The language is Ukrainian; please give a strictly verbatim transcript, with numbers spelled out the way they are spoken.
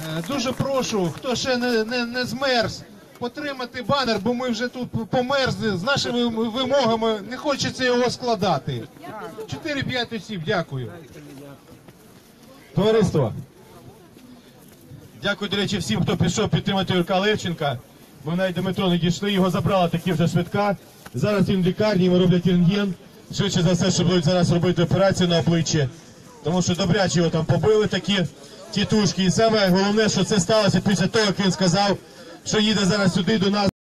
Дуже прошу, хто ще не, не, не змерз, потримати банер, бо ми вже тут померзли, з нашими вимогами не хочеться його складати. чотири-п'ять осіб, дякую. Товариство, дякую, до речі, всім, хто пішов підтримати Юрка Левченка. Ми навіть до метро не дійшли, його забрала таки вже швидка. Зараз він в лікарні, йому роблять рентген. Швидше за все, що будуть зараз робити операцію на обличчі. Тому що добряче його там побили такі тітушки. І саме головне, що це сталося після того, як він сказав, що їде зараз сюди до нас.